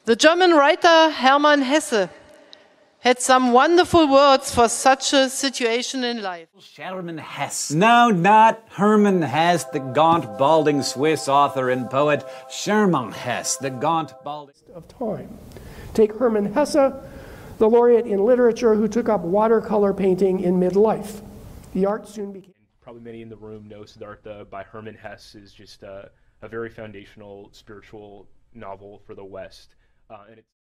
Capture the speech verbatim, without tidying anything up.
The German writer Hermann Hesse had some wonderful words for such a situation in life. Hermann Hesse. No, not Hermann Hesse, the gaunt, balding Swiss author and poet. Hermann Hesse, the gaunt, balding... of time. Take Hermann Hesse, the laureate in literature who took up watercolor painting in midlife. The art soon became... Probably many in the room know Siddhartha by Hermann Hesse is just a, a very foundational spiritual novel for the West. Uh, and it's